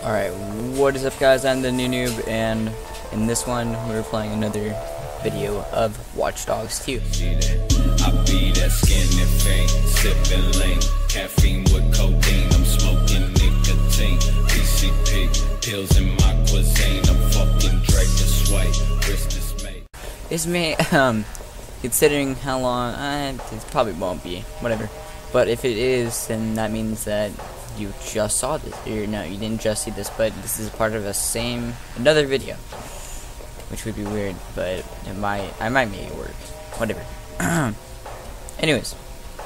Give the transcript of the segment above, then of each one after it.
Alright, what is up guys, I'm the new noob, and in this one we're playing another video of Watchdogs 2. I be that skinny thing, sipping lean, caffeine with codeine, I'm smoking nicotine, PCP, pills in my cuisine, I'm fucking Drake this way, wrist dismay. This may, considering how long, it probably won't be, whatever, but if it is, then that means that you just saw this, or no, you didn't just see this, but this is part of another video, which would be weird, but I might make it work, whatever. Anyways,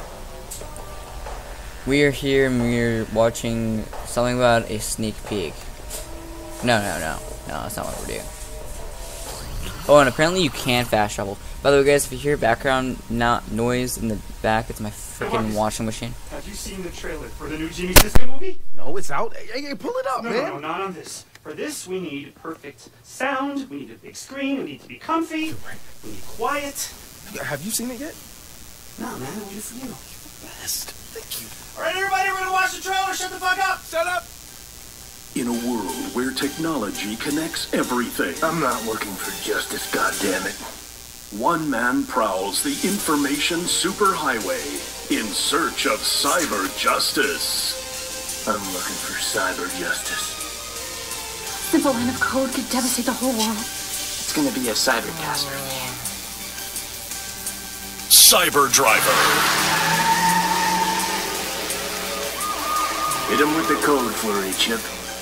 we are here and we're watching something about a sneak peek. No, that's not what we're doing. Oh, and apparently you can fast travel. By the way, guys, if you hear background noise in the back, it's my freaking washing machine. Have you seen the trailer for the new Jimmy Siska movie? No, it's out. Hey, pull it up, man. No, not on this. For this, we need perfect sound. We need a big screen. We need to be comfy. We need quiet. Have you seen it yet? No, man. I waited for you. Best. Thank you. All right, everybody, we're gonna watch the trailer. Shut the fuck up. Shut up. In a world where technology connects everything, I'm not looking for justice, goddammit. one man prowls the information superhighway in search of cyber justice. I'm looking for cyber justice. Simple line of code could devastate the whole world. It's gonna be a cyber catastrophe. CYBERDRIVER. Hit him with the code flurry, Chip.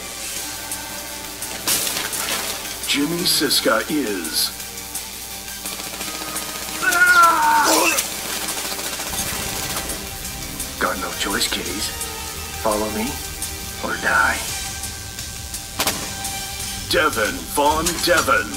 Jimmy Siska is Got no choice, kiddies. Follow me or die. Devin Von Devin.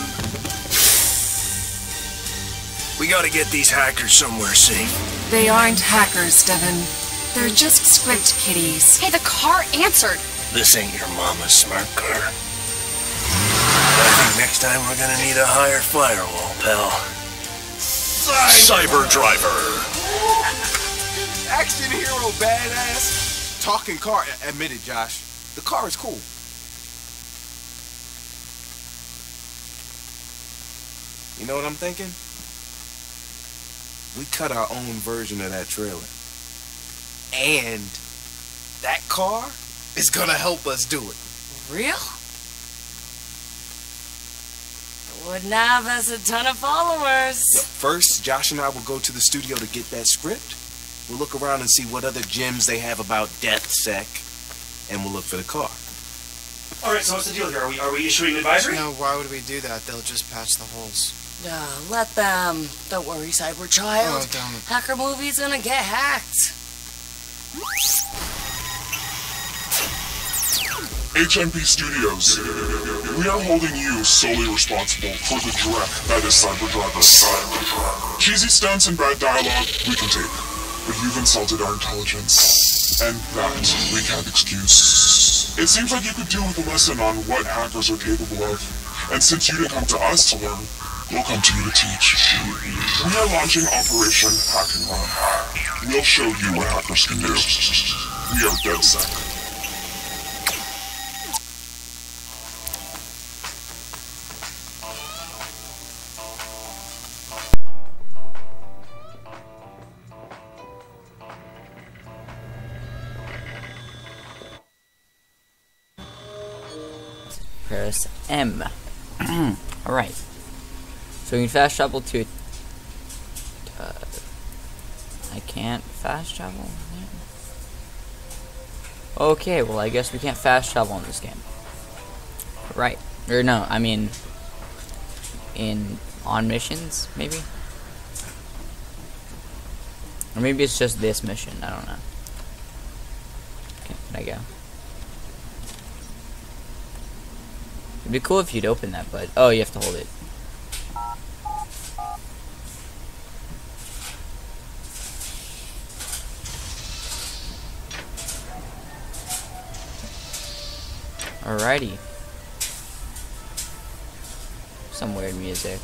We gotta get these hackers somewhere safe. They aren't hackers, Devin. They're just script kiddies. Hey, the car answered. This ain't your mama's smart car. I think next time we're gonna need a higher firewall, pal. CYBERDRIVER. Action hero badass. Talking car. Admit it, Josh. The car is cool. You know what I'm thinking? We cut our own version of that trailer. And that car is gonna help us do it. Real? Wouldn't have us a ton of followers. First, Josh and I will go to the studio to get that script. We'll look around and see what other gems they have about DeathSec, and we'll look for the car. All right, so what's the deal here? Are we issuing an advisory? No, why would we do that? They'll just patch the holes. Let them. Don't worry, Cyber Child. Oh, don't. Hacker movie's gonna get hacked. HMP Studios. We are holding you solely responsible for the dreck that is CYBERDRIVER. Cheesy stunts and bad dialogue, we can take. But you've insulted our intelligence, and that we can't excuse. It seems like you could do with a lesson on what hackers are capable of. And since you didn't come to us to learn, we'll come to you to teach. We are launching Operation Hack and Run. We'll show you what hackers can do. We are DeathSec. Press M. Alright. So we can fast travel to... I can't fast travel? Okay, well I guess we can't fast travel in this game. Right. Or no, I mean... on missions, maybe? Or maybe it's just this mission, I don't know. Okay, can I go? It'd be cool if you'd open that, but... Oh, you have to hold it. Alrighty. Some weird music.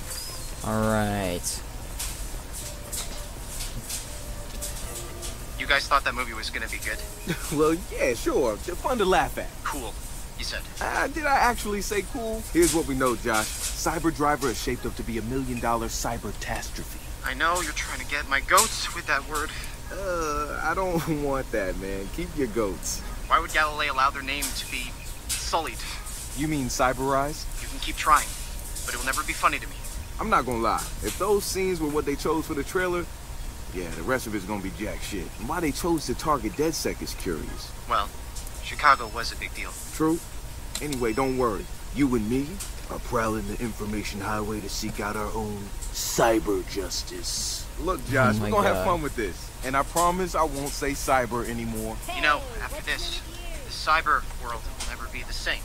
Alright. You guys thought that movie was gonna be good? Well, yeah, sure. They're fun to laugh at. Cool, you said. Did I actually say cool? Here's what we know, Josh. CyberDriver is shaped up to be $1 million cyber-tastrophe. I know you're trying to get my goats with that word. I don't want that, man. Keep your goats. Why would Galilei allow their name to be sullied? You mean cyberized? You can keep trying, but it will never be funny to me. I'm not gonna lie. If those scenes were what they chose for the trailer, yeah, the rest of it's gonna be jack shit. And why they chose to target DedSec is curious. Well, Chicago was a big deal. True. Anyway, don't worry. You and me are prowling the information highway to seek out our own cyber justice. Look, Josh, we're gonna have fun with this. And I promise I won't say cyber anymore. You know, after this, the cyber world will never be the same.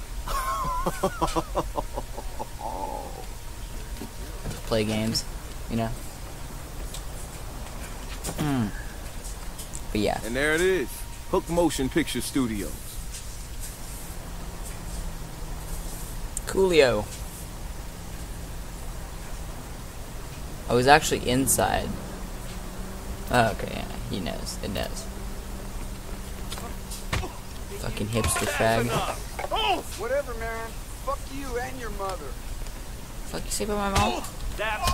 Play games, you know. But yeah. And there it is. Hook Motion Picture Studios. Coolio. I was actually inside. Oh, okay, yeah, he knows. It knows. Fucking hipster fag. Oh, whatever, man. Fuck you and your mother. Fuck you say about my mom? That's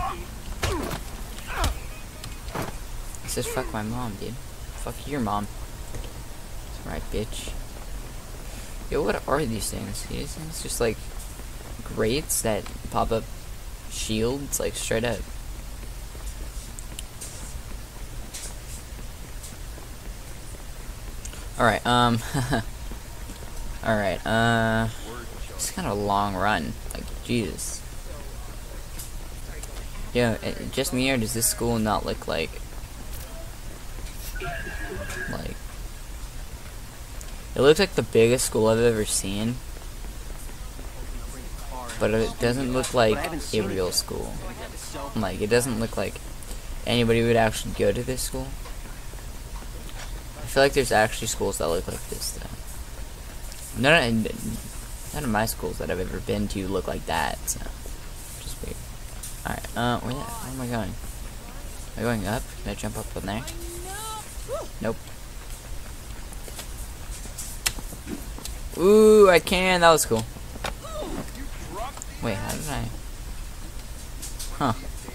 It says fuck my mom, dude. Fuck your mom. That's right, bitch. Yo, what are these things? These things just like grates that pop up shields, like straight up. Alright, alright, it's kind of a long run. Like, Jesus. Yo, just me, or does this school not look like... It looks like the biggest school I've ever seen. But it doesn't look like a real school. Like, it doesn't look like anybody would actually go to this school. I feel like there's actually schools that look like this, though. None of my schools that I've ever been to look like that, so... Just weird. Alright, where am I going? Am I going up? Can I jump up in there? Nope. Ooh, I can! That was cool. Wait, how did I... Huh.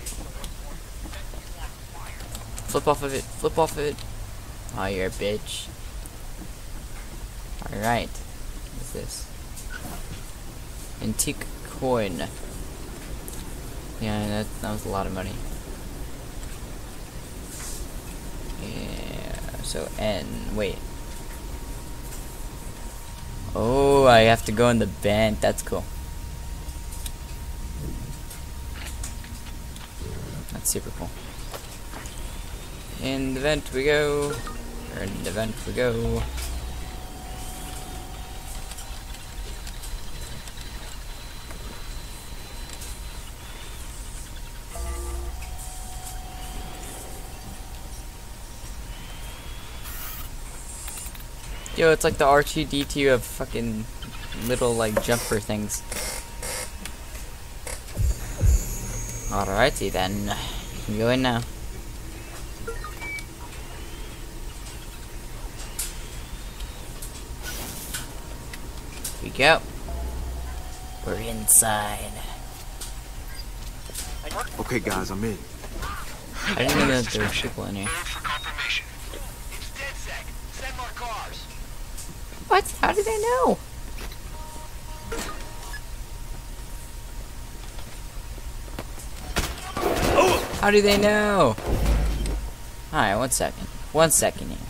Flip off of it. Flip off of it. Oh, you're a bitch. Alright. What's this? Antique coin. Yeah, that was a lot of money. Yeah, so N. Wait. Oh, I have to go in the vent. That's cool. That's super cool. In the vent we go. Or in the vent we go. Yo, it's like the R2-D2 of fucking little, like, jumper things. Alrighty then. You can go in now. Here we go. We're inside. Okay, guys, I'm in. I didn't know that there were people in here. What? How did they know? How do they know? Alright, 1 second. 1 second here.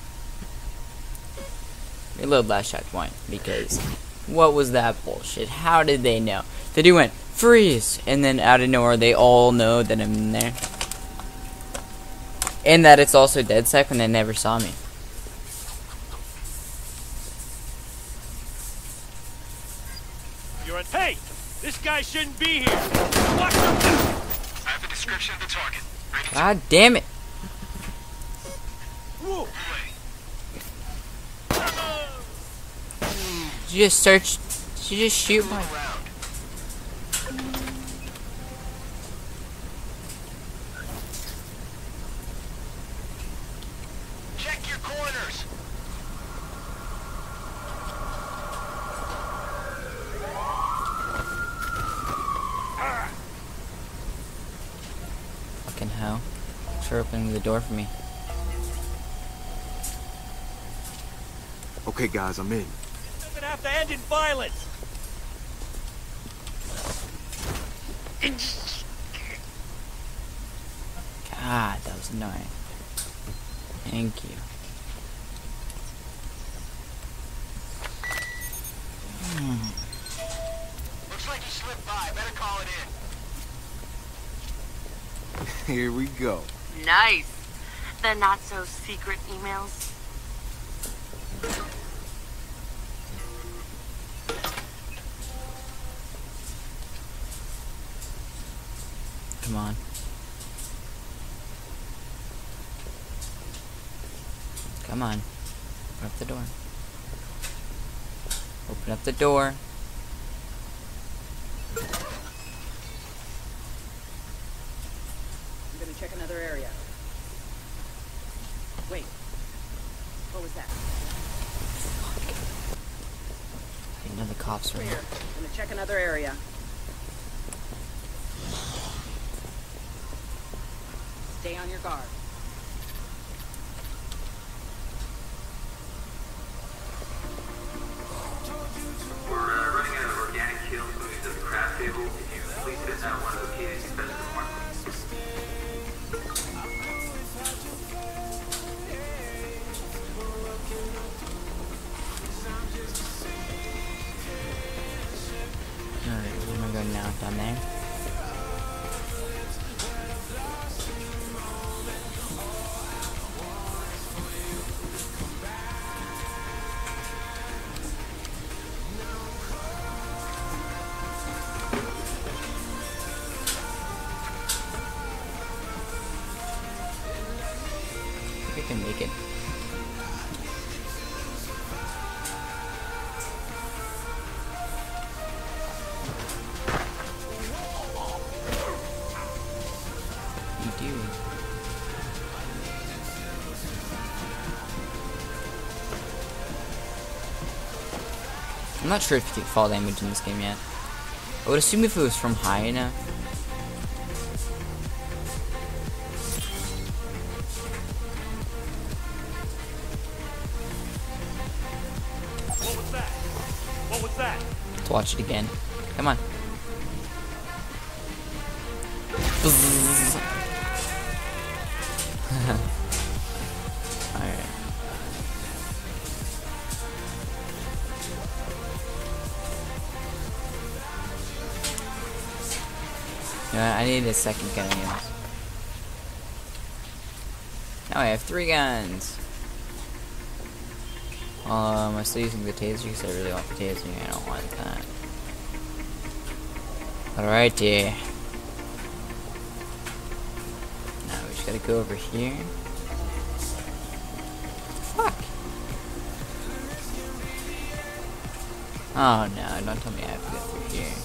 Reload last checkpoint, because what was that bullshit? How did they know? The dude went, freeze! And then out of nowhere, they all know that I'm in there. And that it's also DedSec when they never saw me. Hey! This guy shouldn't be here! Watch him! I have a description of the target. God damn it! Whoa. Did you just search? Did you just shoot my... Check your for opening the door for me. Okay, guys, I'm in. It doesn't have to end in violence. God, that was annoying. Thank you. Looks like you slipped by. Better call it in. Here we go. Nice. The not-so-secret emails. Come on. Come on. Open up the door. Open up the door. I'm gonna check another area. Wait. What was that? I know the cops are here. I'm gonna check another area. Stay on your guard. We're running out of organic kills moving to the craft table. Can you please hit that one located in special mark? Alright, where am I going now? Down there? I can make it. You do. I'm not sure if you take fall damage in this game yet. I would assume if it was from high enough. What was that? What was that? Let's watch it again. Come on. Alright. You know what, I need a second gun anyways. Now I have 3 guns. I'm still using the taser because I really want the taser. I don't want that. Alrighty. Now we just gotta go over here. Fuck. Oh no, don't tell me I have to go through here.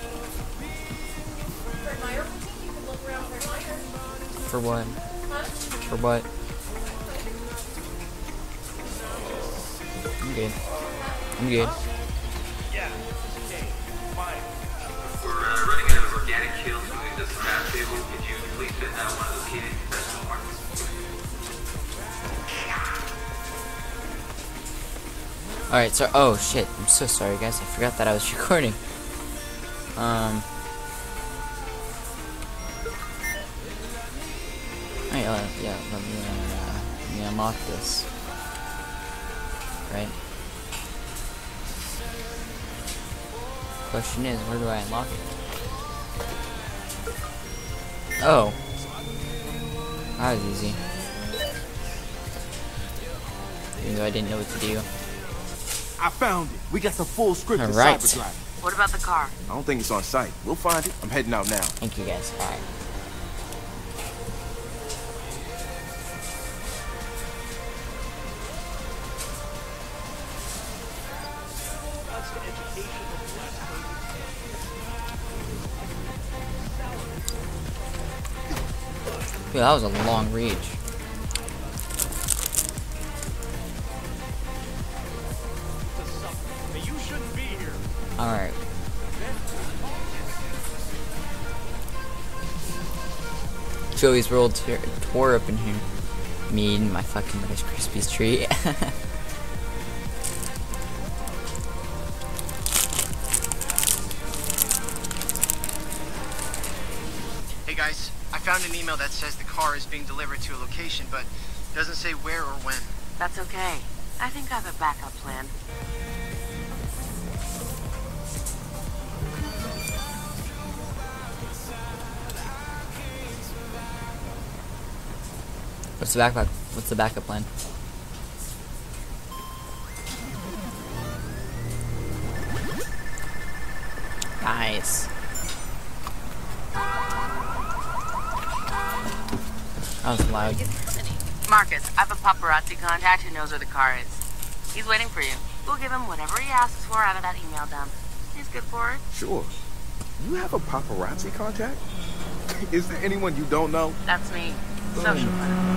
For what? For what? I'm good. I'm good. Yeah. Okay. Fine. We're running out of organic kills moving to the craft table. Could you please hit that one located in special mark? Alright, so oh shit, I'm so sorry guys, I forgot that I was recording. Alright, yeah, let me unlock this. Right? Question is, where do I unlock it? Oh. That was easy. Even though I didn't know what to do. I found it. We got the full script of Alright. CYBERDRIVER. What about the car? I don't think it's on site. We'll find it. I'm heading out now. Thank you guys. Alright. Dude, that was a long reach. You shouldn't be here. Alright. Joey's World Tour up in here. Me and my fucking Rice Krispies treat. Hey guys, I found an email that says the car is being delivered to a location, but doesn't say where or when. That's okay. I think I have a backup plan. What's the backup plan? Nice. That was loud. Marcus, I have a paparazzi contact who knows where the car is. He's waiting for you. We'll give him whatever he asks for out of that email dump. He's good for it. Sure. You have a paparazzi contact? Is there anyone you don't know? That's me. Social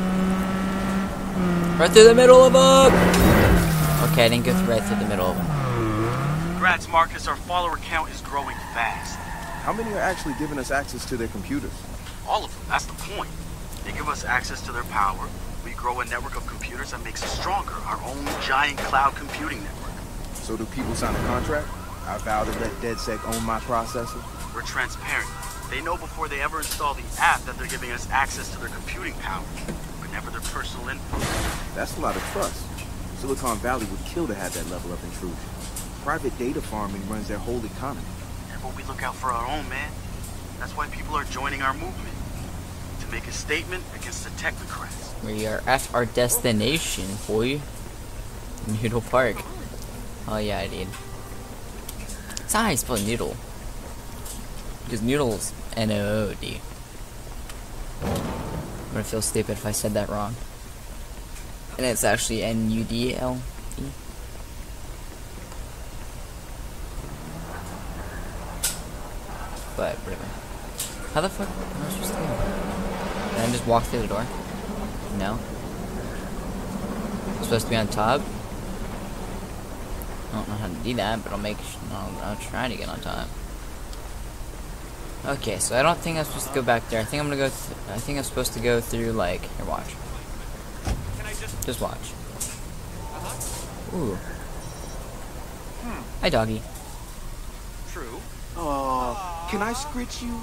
Right through the middle of them! Okay, I didn't go right through the middle of them. Congrats, Marcus. Our follower count is growing fast. How many are actually giving us access to their computers? All of them. That's the point. They give us access to their power. We grow a network of computers that makes us stronger. Our own giant cloud computing network. So do people sign a contract? I vow to let DedSec own my processor? We're transparent. They know before they ever install the app that they're giving us access to their computing power, but never their personal info. That's a lot of trust. Silicon Valley would kill to have that level of intrusion. Private data farming runs their whole economy. Yeah, but we look out for our own, man. That's why people are joining our movement. To make a statement against the technocrats. We are at our destination, boy. Noodle Park. Oh yeah, I did. It's not how you spell noodle. Because noodles, N-O-O-D. I'm gonna feel stupid if I said that wrong. And it's actually N-U-D-L-E. But whatever. How the fuck am I supposed to go? Can I just walk through the door? No. I'm supposed to be on top? I don't know how to do that, but I'll try to get on top. Okay, so I don't think I'm supposed to go back there. I think I'm gonna go. I think I'm supposed to go through like. Here, watch. Just watch. Ooh. Hi, doggy. True. Can I scritch you?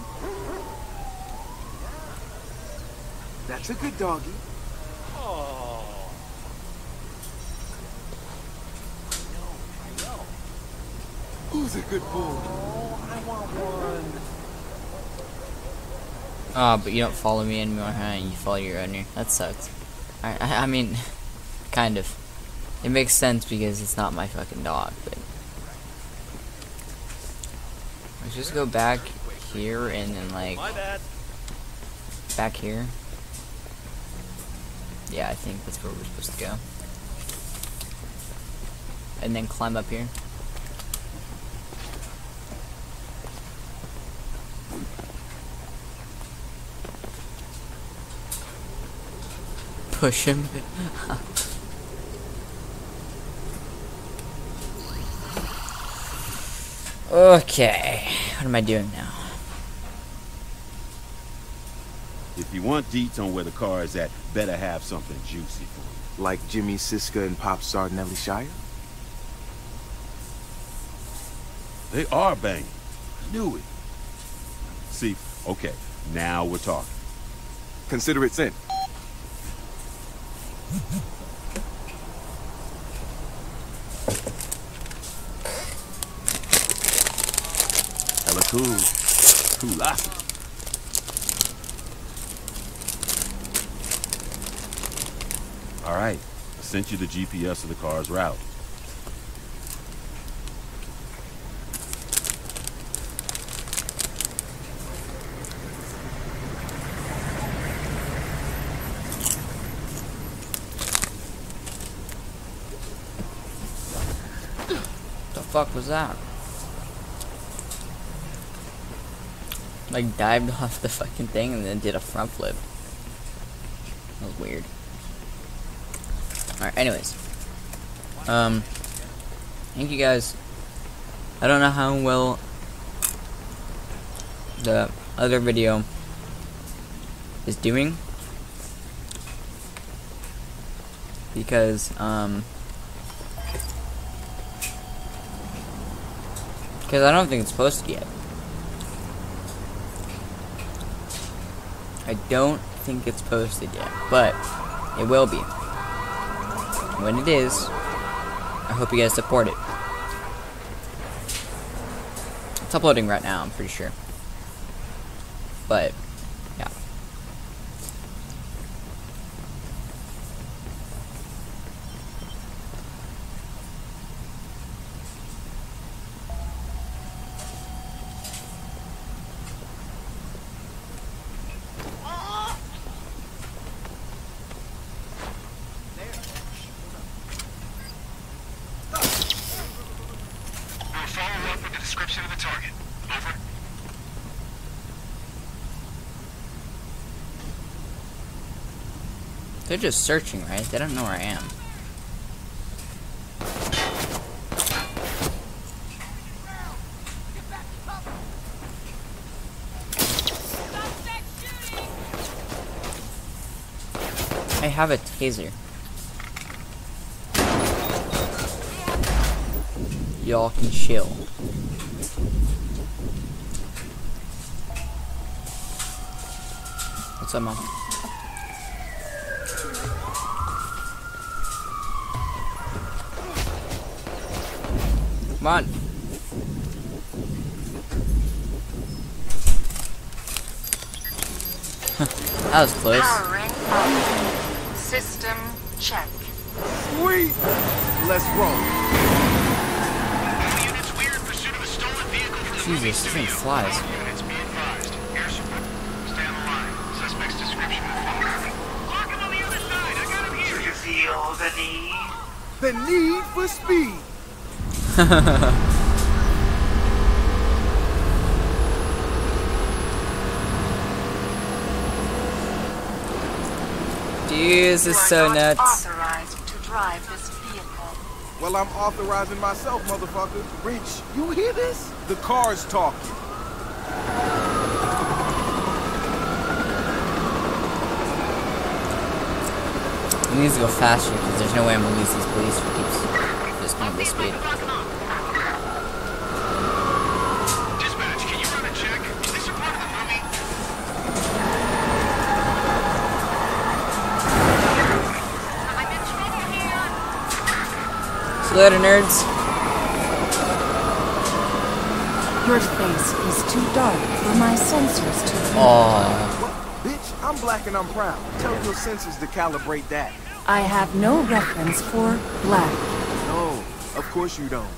That's a good doggy. Who's a good boy? I want one. Oh, but you don't follow me anymore, huh? You follow your owner. That sucks. I mean, kind of. It makes sense because it's not my fucking dog, but... Let's just go back here and then, like... Back here. Yeah, I think that's where we're supposed to go. And then climb up here. Push him. Okay, what am I doing now? If you want deets on where the car is at, better have something juicy for you. Like Jimmy Siska and Pop Star Nelly Shire? They are banging. Knew it. See, okay, now we're talking. Consider it sent. Hella cool. Cool. Alright, I sent you the GPS of the car's route. Fuck was that? Like dived off the fucking thing and then did a front flip. That was weird. Alright, anyways. Thank you guys. I don't know how well the other video is doing. Because I don't think it's posted yet. I don't think it's posted yet, but it will be. When it is, I hope you guys support it. It's uploading right now, I'm pretty sure. But, yeah. Description of the target. Over. They're just searching, right? They don't know where I am. I have a taser. Y'all can chill. What's up, Mom? Come on. That was close. Powering up. System check. Sweet! Let's roll. Jesus, this thing flies. Do you feel the need? The need for speed. Dude, this is so nuts. Authorized to drive this vehicle. Well, I'm authorizing myself, motherfucker. Rich, you hear this? The car's talking. It needs to go faster because there's no way I'm gonna lose these police if it keeps just going this speed. Dispatch, can you run a check? Is this a part of the movie? I'm in trouble here. See you later, nerds. Your face is too dark for my sensors to read. Aww. What? Bitch, I'm black and I'm proud. Tell your sensors to calibrate that. I have no reference for black. No, of course you don't.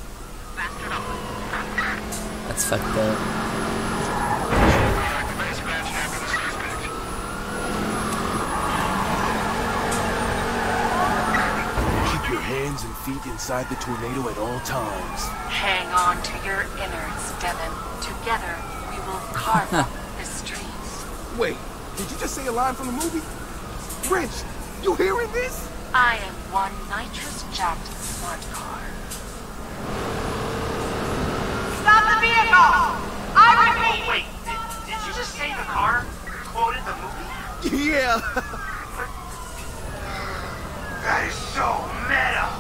That's fucked up. Keep your hands and feet inside the tornado at all times. Hang on to your innards, Devin. Together, we will carve up the streets. Wait, did you just say a line from the movie? Rich, you hearing this? I am one nitrous-jacked smart car. Stop the vehicle! I repeat! Wait, did you just say the car quoted the movie? Yeah. That is so meta!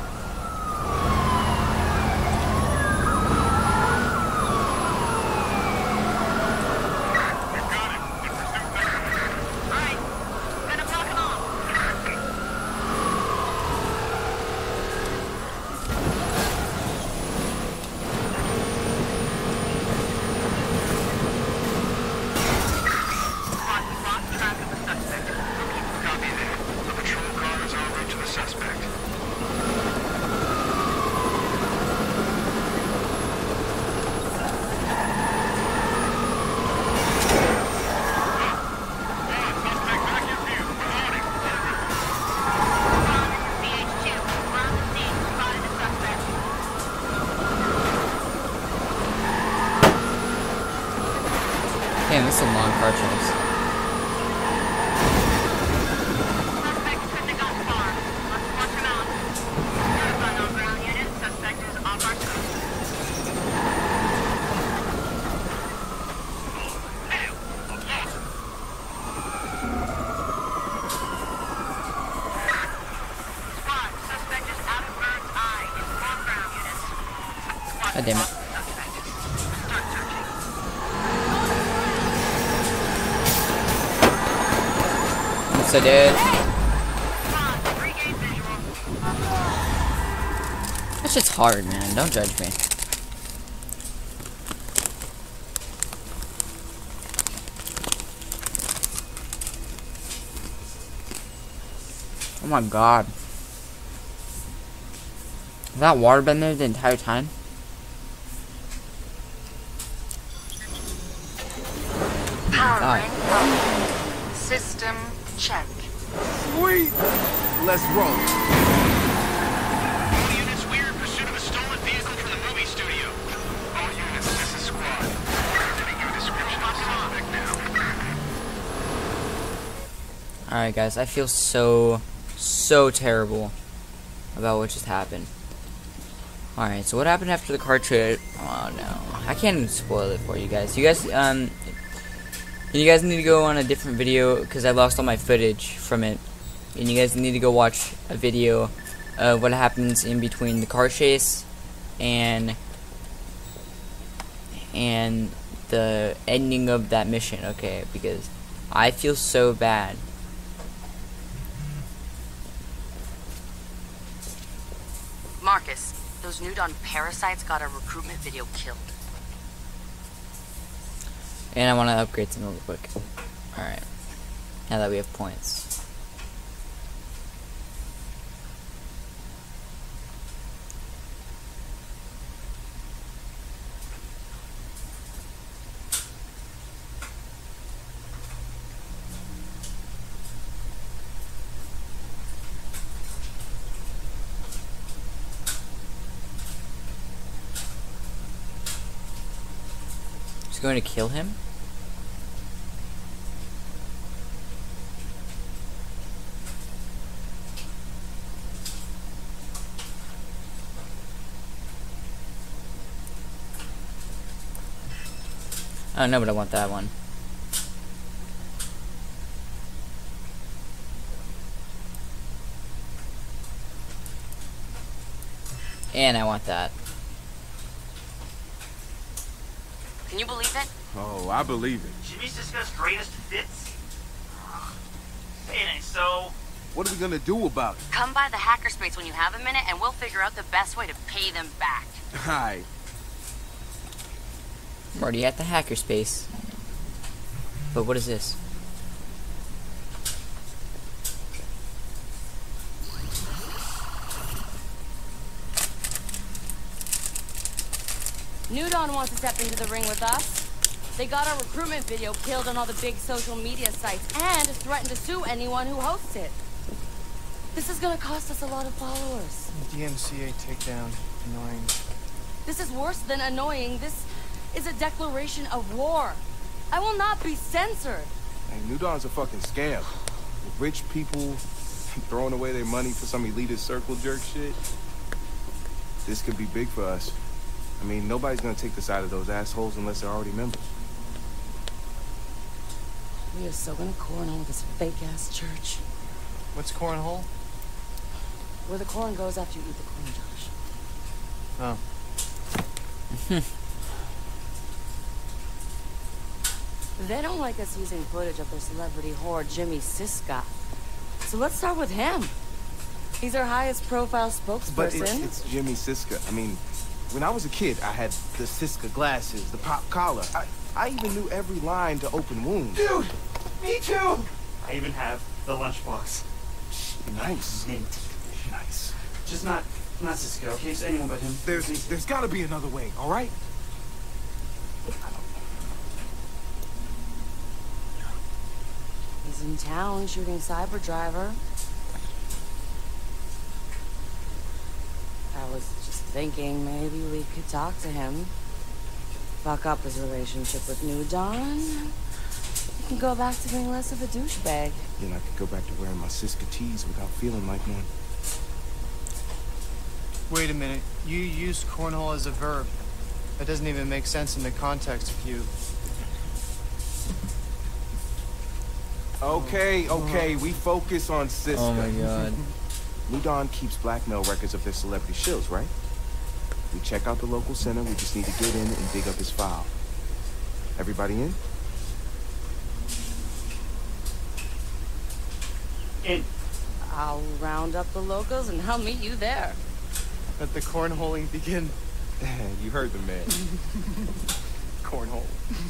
Damn, this is a long car chase. God damn it. I'm so dead. That shit's hard, man. Don't judge me. Oh my god. Has that water been there the entire time? Powering up. System check. Sweet! Let's roll. All units, we're in pursuit of a stolen vehicle from the movie studio. All units, this is squad. We're giving you a description of the suspect now. Alright guys, I feel so terrible about what just happened. Alright, so what happened after the car trip? Oh no. I can't even spoil it for you guys. You guys need to go on a different video because I lost all my footage from it. And you guys need to go watch a video of what happens in between the car chase and the ending of that mission, okay? Because I feel so bad. Marcus, those Nudon parasites got a recruitment video killed. And I want to upgrade some real quick. Alright. Now that we have points. Just going to kill him? I don't know, but I want that one. And I want that. Can you believe it? Oh, I believe it. Jimmy's discussed greatest fits? Say it ain't so. What are we gonna do about it? Come by the hackerspace when you have a minute and we'll figure out the best way to pay them back. Hi. I'm already at the hackerspace. But what is this? Nudon wants to step into the ring with us. They got our recruitment video killed on all the big social media sites and threatened to sue anyone who hosts it. This is gonna cost us a lot of followers. DMCA takedown. Annoying. This is worse than annoying. This is a declaration of war. I will not be censored. Hey, Nudon's a fucking scam. With rich people throwing away their money for some elitist circle jerk shit. This could be big for us. I mean, nobody's gonna take the side of those assholes unless they're already members. We are so gonna cornhole this fake-ass church. What's cornhole? Where the corn goes after you eat the corn, Josh. Oh. They don't like us using footage of their celebrity whore, Jimmy Siska. So let's start with him. He's our highest profile spokesperson. But it's Jimmy Siska. I mean, when I was a kid, I had the Siska glasses, the pop collar. I even knew every line to Open Wounds. Dude, me too. I even have the lunchbox. Nice. Mint. Nice. Just not Siska, okay? It's anyone but him. There's gotta be another way, all right? He's in town shooting CYBERDRIVER. I was just thinking maybe we could talk to him. Fuck up his relationship with Nudon. You can go back to being less of a douchebag. Then I could go back to wearing my Siska tees without feeling like one. Wait a minute. You used cornhole as a verb. That doesn't even make sense in the context of you. Okay, we focus on Siska. Oh my god. Nudon keeps blackmail records of their celebrity shills, right? We check out the local center. We just need to get in and dig up his file. Everybody in? In. I'll round up the locals and I'll meet you there. Let the cornholing begin. You heard the man. Cornhole.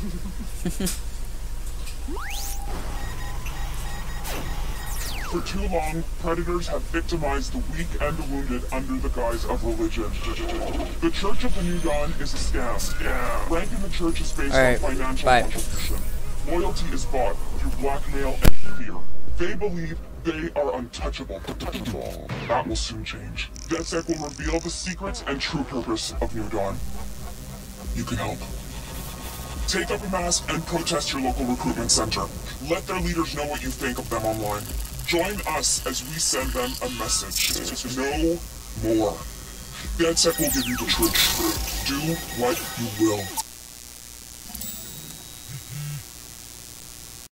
For too long, predators have victimized the weak and the wounded under the guise of religion. The Church of the New Dawn is a scam. Rank in the church is based on financial contribution. Loyalty is bought through blackmail and fear. They believe they are untouchable. That will soon change. DedSec will reveal the secrets and true purpose of New Dawn. You can help. Take up a mask and protest your local recruitment center. Let their leaders know what you think of them online. Join us as we send them a message. No more. DedSec will give you the truth. Do what you will.